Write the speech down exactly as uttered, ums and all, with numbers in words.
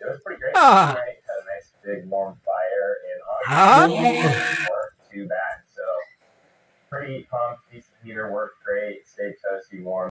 was pretty great. Ah. Right? Had a nice big warm fire and Huh? didn't work too bad. So pretty pumped. Decent heater worked great. Stayed toasty warm.